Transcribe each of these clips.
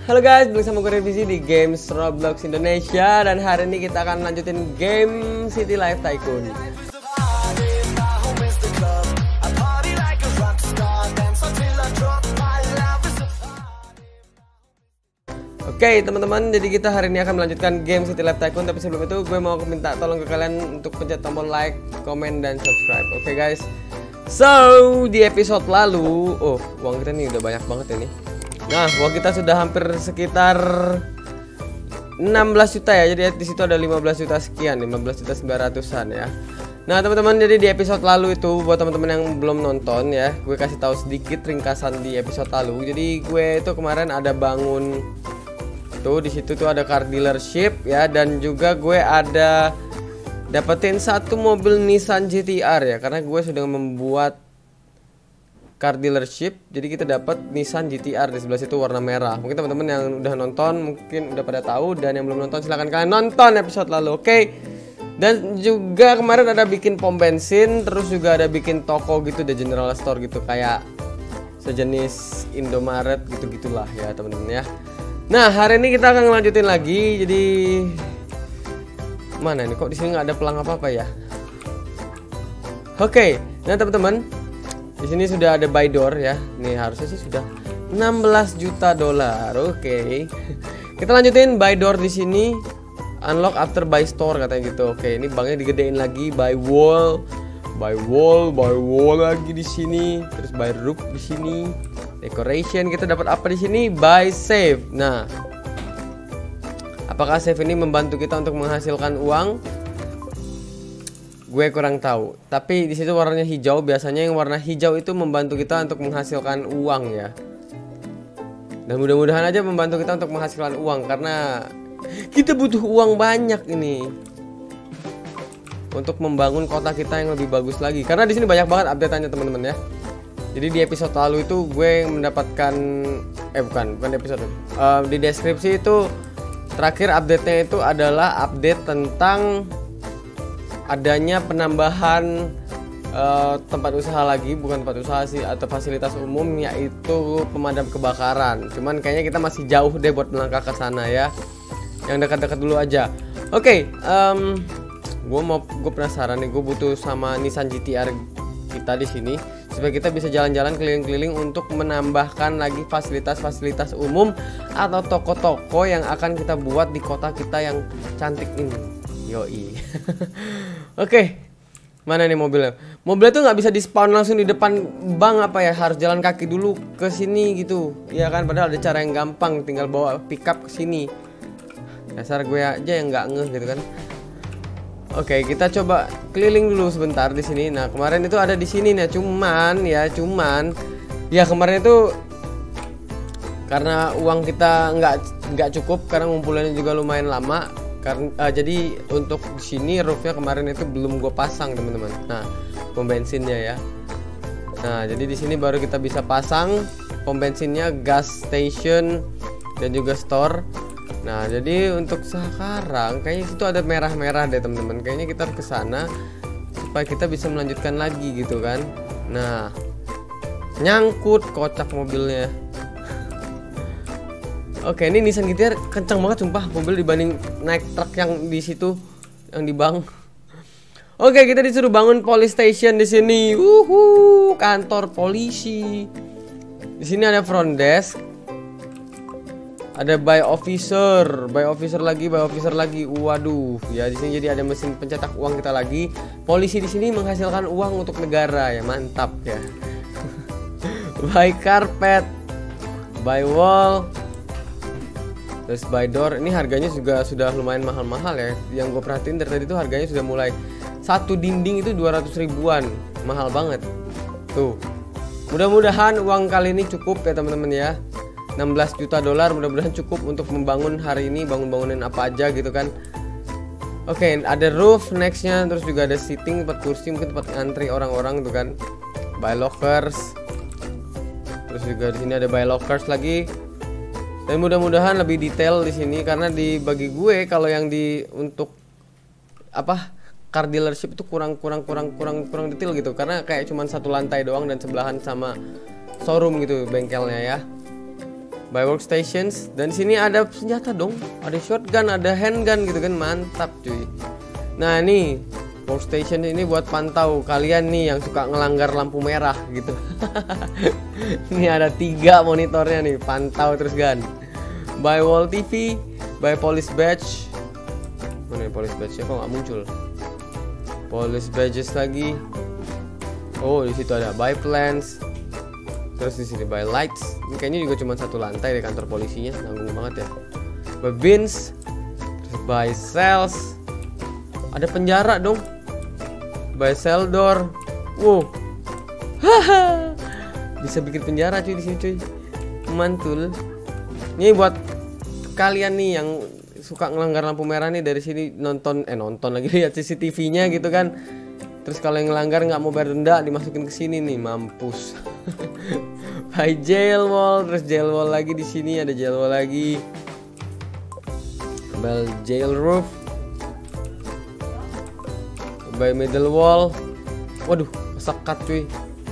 Halo guys, bersama gue Revisi di Games Roblox Indonesia. Dan hari ini kita akan lanjutin game City Life Tycoon. Oke teman-teman, jadi kita hari ini akan melanjutkan game City Life Tycoon. Tapi sebelum itu gue mau minta tolong ke kalian untuk pencet tombol like, komen, dan subscribe. Oke guys. So, di episode lalu, uang kita nih udah banyak banget ini. Nah, uang kita sudah hampir sekitar 16 juta ya. Jadi di situ ada 15 juta sekian, 15 juta 900-an ya. Nah, teman-teman, jadi di episode lalu itu buat teman-teman yang belum nonton ya, gue kasih tahu sedikit ringkasan di episode lalu. Jadi gue itu kemarin ada bangun tuh di situ tuh ada car dealership ya, dan juga gue ada dapetin satu mobil Nissan GT-R ya, karena gue sudah membuat car dealership. Jadi kita dapat Nissan GT-R di sebelah situ warna merah. Mungkin teman-teman yang udah nonton mungkin udah pada tahu, dan yang belum nonton silahkan kalian nonton episode lalu. Oke. Dan juga kemarin ada bikin pom bensin, terus juga ada bikin toko gitu, the general store gitu, kayak sejenis Indomaret gitu-gitulah ya teman-teman ya. Nah, hari ini kita akan ngelanjutin lagi. Jadi mana nih, kok di sini nggak ada pelang apa-apa ya? Oke. Nah, teman-teman, di sini sudah ada buy door ya. Nih harusnya sih sudah 16 juta dolar. Oke. Kita lanjutin buy door di sini. Unlock after buy store katanya gitu. Oke, ini banknya digedein lagi. Buy wall lagi di sini. Terus buy roof di sini. Decoration kita dapat apa di sini? Buy save. Nah, apakah save ini membantu kita untuk menghasilkan uang? Gue kurang tahu, tapi di situ warnanya hijau. Biasanya yang warna hijau itu membantu kita untuk menghasilkan uang ya. Dan mudah-mudahan aja membantu kita untuk menghasilkan uang, karena kita butuh uang banyak ini untuk membangun kota kita yang lebih bagus lagi. Karena di sini banyak banget update-annya teman-teman ya. Jadi di episode lalu itu gue mendapatkan bukan episode. Di deskripsi itu terakhir update-nya itu adalah update tentang adanya penambahan tempat usaha lagi, bukan tempat usaha sih, atau fasilitas umum, yaitu pemadam kebakaran. Cuman kayaknya kita masih jauh deh buat melangkah ke sana ya. Yang dekat-dekat dulu aja. Oke, gue penasaran nih, gue butuh sama Nissan GT-R kita di sini supaya kita bisa jalan-jalan keliling-keliling untuk menambahkan lagi fasilitas-fasilitas umum atau toko-toko yang akan kita buat di kota kita yang cantik ini. Yoi. Oke, mana nih mobilnya? Mobilnya tuh nggak bisa di spawn langsung di depan bank apa ya? Harus jalan kaki dulu ke sini gitu. Ya kan, padahal ada cara yang gampang, tinggal bawa pickup ke sini. Dasar gue aja yang nggak ngeh gitu kan. Oke, kita coba keliling dulu sebentar di sini. Nah, kemarin itu ada di sini nih, cuman ya kemarin itu karena uang kita nggak cukup, karena ngumpulinnya juga lumayan lama. Karena jadi untuk di sini roofnya kemarin itu belum gue pasang teman-teman. Nah, pom bensinnya ya. Nah, jadi di sini baru kita bisa pasang pom bensinnya, gas station, dan juga store. Nah, jadi untuk sekarang kayaknya itu ada merah-merah deh teman-teman. Kayaknya kita harus ke sana supaya kita bisa melanjutkan lagi gitu kan. Nah, nyangkut kocak mobilnya. Oke, ini Nissan GT-R kencang banget sumpah mobil dibanding naik truk yang di situ, yang di bank. Oke, kita disuruh bangun police station di sini. Kantor polisi. Di sini ada front desk. Ada buy officer lagi. Waduh, ya di sini jadi ada mesin pencetak uang kita lagi. Polisi di sini menghasilkan uang untuk negara ya, mantap ya. Buy carpet, buy wall, terus buy door. Ini harganya juga sudah lumayan mahal-mahal ya. Yang gue perhatiin dari tadi tuh harganya sudah mulai satu dinding itu 200 ribuan, mahal banget. Tuh, mudah-mudahan uang kali ini cukup ya teman-teman ya. 16 juta dolar mudah-mudahan cukup untuk membangun hari ini, bangun-bangunin apa aja gitu kan. Oke, ada roof nextnya, terus juga ada seating, tempat kursi, mungkin tempat ngantri orang-orang tuh kan. Buy lockers. Terus juga di sini ada buy lockers lagi. Dan mudah-mudahan lebih detail di sini, karena bagi gue kalau yang untuk car dealership itu kurang detail gitu, karena kayak cuman satu lantai doang dan sebelahan sama showroom gitu bengkelnya ya. Buy workstations. Dan sini ada senjata dong. Ada shotgun, ada handgun gitu kan. Mantap cuy. Nah ini workstation ini buat pantau kalian nih yang suka ngelanggar lampu merah gitu. Ini ada 3 monitornya nih. Pantau terus kan. Buy wall TV. Buy police badge. Mana police badge-nya kok nggak muncul? Police badges lagi. Oh di situ ada buy plans. Terus di sini buy lights. Ini kayaknya juga cuma 1 lantai di kantor polisinya, nanggung banget ya. Buy bins, terus buy cells. Ada penjara dong. Buy cell door. Wow. Haha. Bisa bikin penjara cuy di sini cuy. Mantul. Ini buat kalian nih yang suka ngelanggar lampu merah nih, dari sini nonton lagi lihat CCTV-nya gitu kan. Terus kalau yang ngelanggar nggak mau bayar denda, dimasukin ke sini nih, mampus. By jail wall, terus jail wall lagi di sini ada jail wall lagi. By jail roof. By middle wall. Waduh, sekat cuy.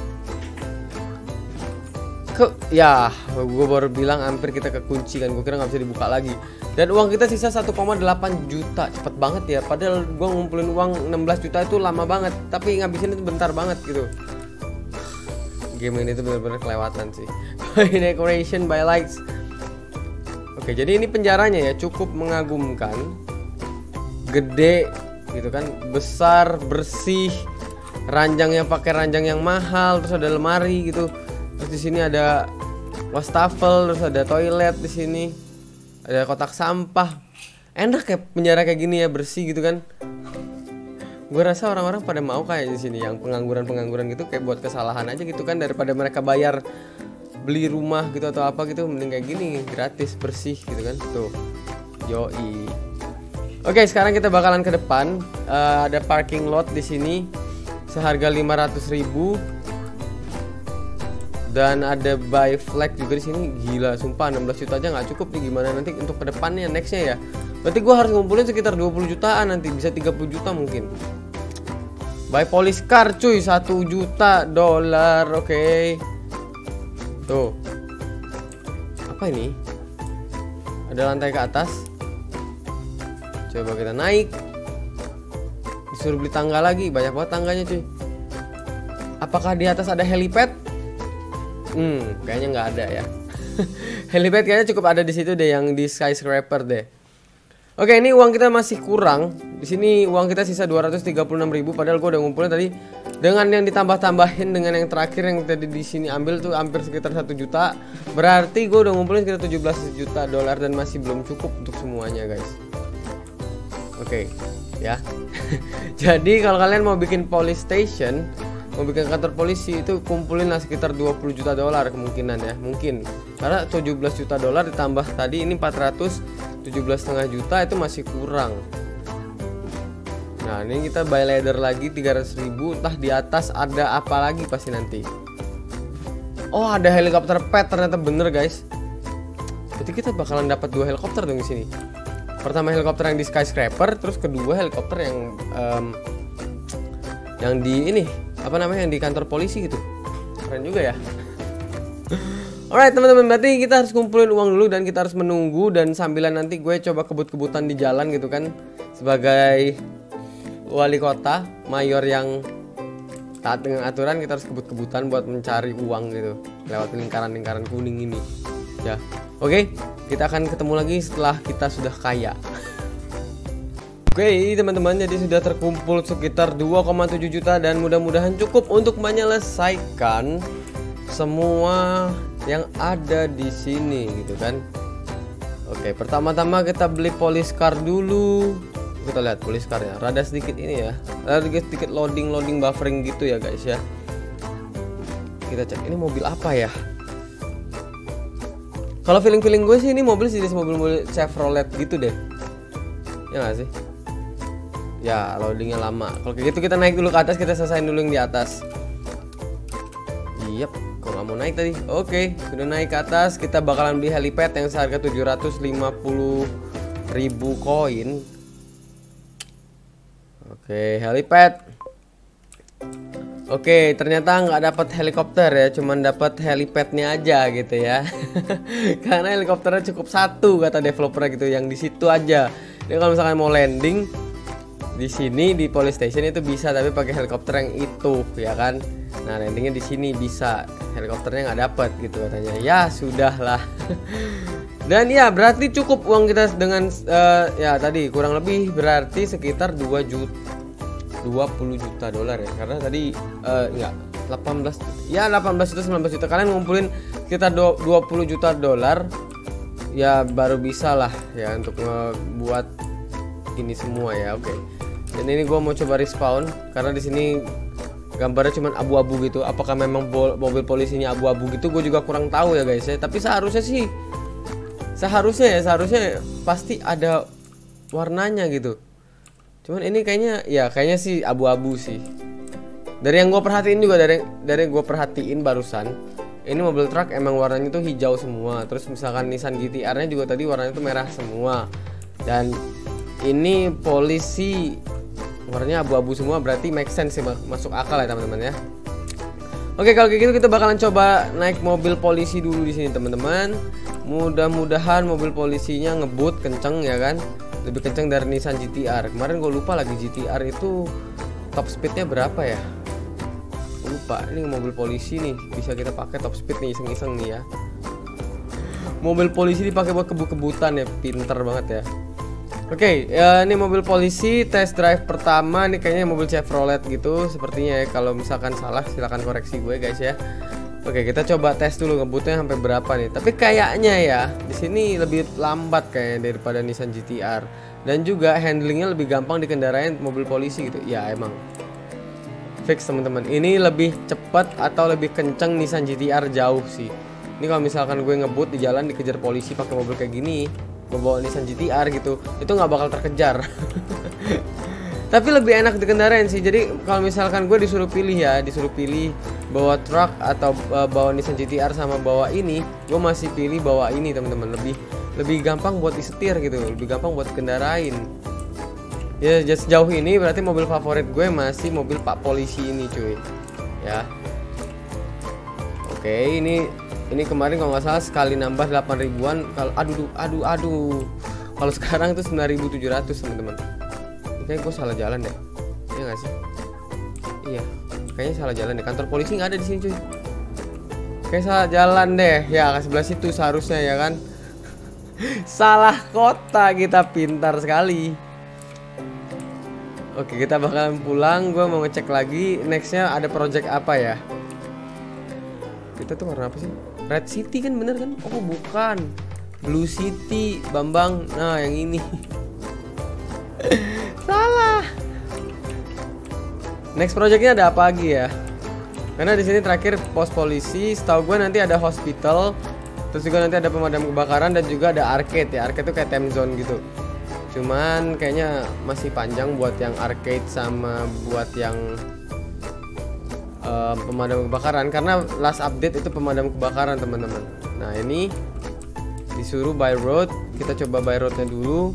Ya, gue baru bilang hampir kita kekunci kan, gue kira nggak bisa dibuka lagi. Dan uang kita sisa 1,8 juta, cepet banget ya. Padahal gue ngumpulin uang 16 juta itu lama banget, tapi ngabisin itu bentar banget gitu. Game ini tuh bener-bener kelewatan sih. Decoration by lights. Oke, jadi ini penjaranya ya, cukup mengagumkan, gede gitu kan, besar, bersih, ranjangnya pakai ranjang yang mahal, terus ada lemari gitu. Terus di sini ada wastafel, terus ada toilet di sini. Ada kotak sampah. Enak ya penjara kayak gini ya, bersih gitu kan. Gue rasa orang-orang pada mau kayak di sini yang pengangguran gitu, kayak buat kesalahan aja gitu kan, daripada mereka bayar beli rumah gitu atau apa gitu, mending kayak gini gratis, bersih gitu kan. Tuh. Yoi. Oke, sekarang kita bakalan ke depan. Ada parking lot di sini seharga 500.000. Dan ada buy flag juga di sini. Gila, sumpah 16 juta aja nggak cukup nih. Gimana nanti untuk kedepannya, nextnya ya? Berarti gue harus ngumpulin sekitar 20 jutaan nanti, bisa 30 juta mungkin. Buy police car cuy, 1 juta dolar. Oke. Tuh. Apa ini? Ada lantai ke atas. Coba kita naik. Disuruh beli tangga lagi, banyak banget tangganya cuy. Apakah di atas ada helipad? Kayaknya nggak ada ya. Helipad kayaknya cukup ada di situ deh, yang di skyscraper deh. Oke, ini uang kita masih kurang. Di sini uang kita sisa 236.000, padahal gue udah ngumpulin tadi. Dengan yang ditambah-tambahin dengan yang terakhir yang tadi di sini ambil tuh hampir sekitar 1 juta. Berarti gue udah ngumpulin sekitar 17 juta dolar dan masih belum cukup untuk semuanya, guys. Oke, ya. Jadi kalau kalian mau bikin police station, mau bikin kantor polisi, itu kumpulin lah sekitar 20 juta dolar kemungkinan ya, mungkin. Karena 17 juta dolar ditambah tadi ini 417,5 juta, itu masih kurang. Nah, ini kita buy ladder lagi 300.000, entah di atas ada apa lagi pasti nanti. Oh, ada helikopter pet ternyata, bener guys. Berarti kita bakalan dapat 2 helikopter dong di sini. Pertama helikopter yang di skyscraper, terus kedua helikopter yang di ini, apa namanya, yang di kantor polisi gitu. Keren juga ya. Alright teman-teman, berarti kita harus kumpulin uang dulu dan kita harus menunggu, dan sambilan nanti gue coba kebut-kebutan di jalan gitu kan, sebagai wali kota mayor yang taat dengan aturan. Kita harus kebut-kebutan buat mencari uang gitu lewat lingkaran-lingkaran kuning ini ya. Oke, kita akan ketemu lagi setelah kita sudah kaya. Oke teman-teman, jadi sudah terkumpul sekitar 2,7 juta dan mudah-mudahan cukup untuk menyelesaikan semua yang ada di sini gitu kan. Oke, pertama-tama kita beli police car dulu. Kita lihat police car ya, rada sedikit ini ya, rada sedikit loading buffering gitu ya guys ya. Kita cek ini mobil apa ya. Kalau feeling gue sih ini mobil jenis mobil Chevrolet gitu deh, ya nggak sih? Ya loadingnya lama. Kalau kayak gitu kita naik dulu ke atas, kita selesaiin dulu yang di atas. Yap, kok nggak mau naik tadi? Oke, sudah naik ke atas. Kita bakalan beli helipad yang seharga 750.000 koin. Oke, helipad. Oke, ternyata nggak dapat helikopter ya, cuman dapat helipadnya aja gitu ya. Karena helikopternya cukup satu kata developer gitu, yang di situ aja. Dia kalau misalkan mau landing di sini di police station itu bisa, tapi pakai helikopter yang itu ya kan. Nah, landingnya di sini bisa, helikopternya nggak dapat gitu katanya. Ya sudahlah. Dan ya berarti cukup uang kita dengan ya tadi kurang lebih berarti sekitar 20 juta dolar ya, karena tadi enggak 18 ya 18 juta 19 juta, kalian ngumpulin sekitar 20 juta dolar ya baru bisa lah ya untuk ngebuat ini semua ya. Oke. Dan ini gue mau coba respawn karena di sini gambarnya cuman abu-abu gitu. Apakah memang mobil polisinya abu-abu gitu, gue juga kurang tahu ya guys ya. Tapi seharusnya pasti ada warnanya gitu. Cuman ini kayaknya sih abu-abu sih. Dari yang gue perhatiin juga, dari gue perhatiin barusan, ini mobil truk emang warnanya tuh hijau semua. Terus misalkan Nissan GT-R-nya juga tadi warnanya tuh merah semua. Dan ini polisi warnanya abu-abu semua, berarti make sense sih, masuk akal ya teman-teman ya. Oke, kalau kayak gitu kita bakalan coba naik mobil polisi dulu di sini teman-teman. Mudah-mudahan mobil polisinya ngebut kenceng ya kan. Lebih kenceng dari Nissan GT-R. Kemarin gue lupa lagi GT-R itu top speednya berapa ya, lupa. Ini mobil polisi nih, bisa kita pakai top speed nih, iseng-iseng nih ya. Mobil polisi dipakai buat kebut-kebutan ya, pinter banget ya. Oke, ini mobil polisi test drive pertama nih, kayaknya mobil Chevrolet gitu sepertinya ya. Kalau misalkan salah silahkan koreksi gue guys ya. Oke, kita coba tes dulu ngebutnya sampai berapa nih. Tapi kayaknya ya di sini lebih lambat kayaknya daripada Nissan GT-R, dan juga handlingnya lebih gampang dikendarain mobil polisi gitu. Ya emang fix teman-teman. Ini lebih cepat atau lebih kenceng Nissan GT-R jauh sih. Ini kalau misalkan gue ngebut di jalan dikejar polisi pakai mobil kayak gini, gue bawa Nissan GT-R gitu, itu nggak bakal terkejar. Tapi lebih enak dikendarain sih. Jadi kalau misalkan gue disuruh pilih bawa truk atau bawa Nissan GT-R sama bawa ini, gue masih pilih bawa ini teman-teman. Lebih gampang buat disetir gitu, lebih gampang buat kendarain. Ya sejauh ini berarti mobil favorit gue masih mobil Pak Polisi ini cuy. Ya. Oke, ini kemarin kalau nggak salah sekali nambah 8 ribuan. Kalau aduh. Kalau sekarang itu 9.700 teman-teman. Kayaknya gue salah jalan deh. Iya nggak sih? Iya, kayaknya salah jalan deh. Kantor polisi nggak ada di sini cuy. Kayak salah jalan deh. Ya ke sebelah situ seharusnya ya kan. Salah kota, kita pintar sekali. Oke, kita bakalan pulang. Gue mau ngecek lagi nextnya ada project apa ya. Kita tuh warna apa sih? Red City kan, bener kan? Oh bukan, Blue City Bambang. Nah yang ini. Salah. Next projectnya ada apa lagi ya? Karena di sini terakhir pos polisi, setahu gue nanti ada hospital, terus juga nanti ada pemadam kebakaran dan juga ada arcade ya. Arcade itu kayak time zone gitu. Cuman kayaknya masih panjang buat yang arcade sama buat yang pemadam kebakaran, karena last update itu pemadam kebakaran teman-teman. Nah ini disuruh by road, kita coba by roadnya dulu.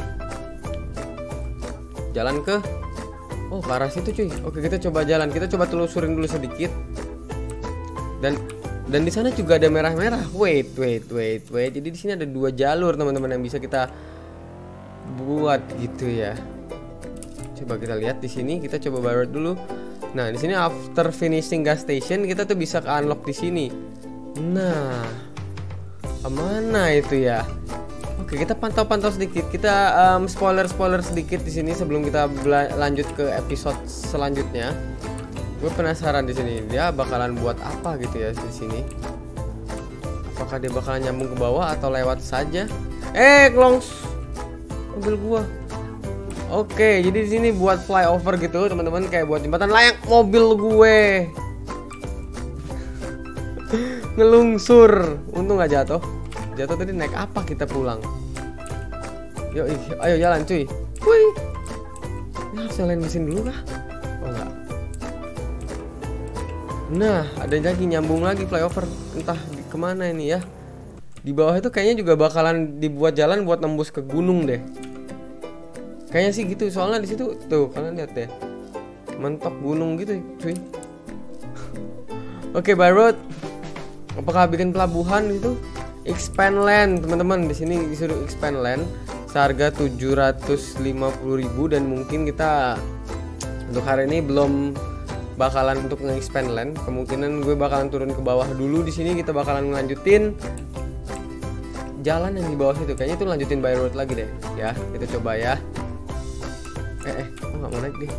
Jalan ke arah situ cuy. Oke, kita coba jalan, kita coba telusurin dulu sedikit. Dan di sana juga ada merah-merah. Wait. Jadi di sini ada 2 jalur teman-teman yang bisa kita buat gitu ya. Coba kita lihat di sini, kita coba by road dulu. Nah, di sini after finishing gas station kita tuh bisa ke unlock di sini. Nah, kemana itu ya? Oke, kita pantau sedikit. Kita spoiler sedikit di sini sebelum kita lanjut ke episode selanjutnya. Gue penasaran di sini dia bakalan buat apa gitu ya di sini. Apakah dia bakalan nyambung ke bawah atau lewat saja? Klongs mobil gua. Oke, jadi di sini buat flyover gitu teman-teman, kayak buat jembatan layang. Mobil gue ngelungsur, untung nggak jatuh. Tadi naik apa kita pulang? Yuk, ayo jalan cuy. Wih, ini harus nyalain mesin dulu kah? Oh enggak. Nah, ada lagi nyambung lagi flyover. Entah kemana ini ya. Di bawah itu kayaknya juga bakalan dibuat jalan buat nembus ke gunung deh. Kayaknya sih gitu, soalnya di situ tuh kalian lihat deh, mentok gunung gitu cuy. Oke, by road. Apakah bikin pelabuhan gitu? Expand land, teman-teman. Di sini disuruh expand land seharga 750.000 dan mungkin kita untuk hari ini belum bakalan untuk nge-expand land. Kemungkinan gue bakalan turun ke bawah dulu. Di sini kita bakalan ngelanjutin jalan yang di bawah situ. Kayaknya itu lanjutin by road lagi deh. Ya, kita coba ya. Nggak mau naik deh.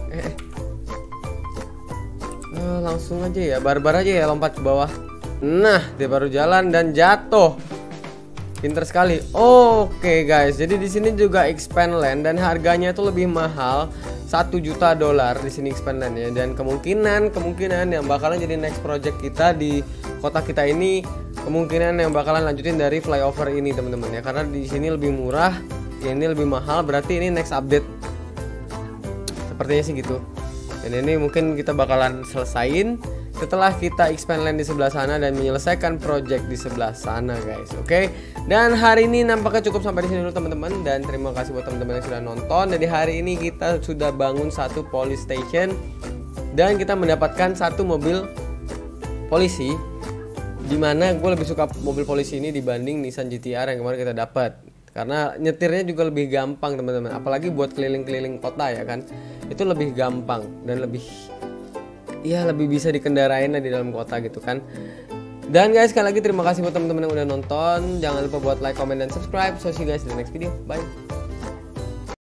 Langsung aja ya, barbar aja ya, lompat ke bawah. Nah, dia baru jalan dan jatuh. Pinter sekali. Oke guys, jadi di sini juga expand land dan harganya itu lebih mahal, $1 juta di sini expand land ya. Dan kemungkinan yang bakalan jadi next project kita di kota kita ini, kemungkinan yang bakalan lanjutin dari flyover ini teman-teman ya, karena di sini lebih murah, ini lebih mahal, berarti ini next update. Sepertinya sih gitu. Dan ini mungkin kita bakalan selesain setelah kita expand land di sebelah sana dan menyelesaikan project di sebelah sana guys. Oke. Dan hari ini nampaknya cukup sampai di sini dulu teman-teman, dan terima kasih buat teman-teman yang sudah nonton. Jadi hari ini kita sudah bangun satu police station dan kita mendapatkan satu mobil polisi, dimana gue lebih suka mobil polisi ini dibanding Nissan GT-R yang kemarin kita dapat, karena nyetirnya juga lebih gampang teman-teman, apalagi buat keliling-keliling kota ya kan, itu lebih gampang dan lebih bisa dikendarain di dalam kota gitu kan. Dan guys, sekali lagi terima kasih buat teman-teman yang udah nonton. Jangan lupa buat like, comment, dan subscribe. So see you guys in the next video. Bye.